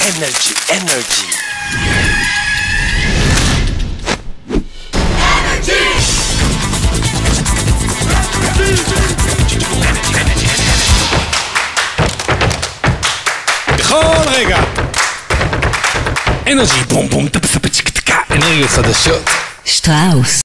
אנרג'י, אנרג'י. בכל רגע אנרג'י בום בום טפספצ'קטקה אנרגיות חדשות שטראוס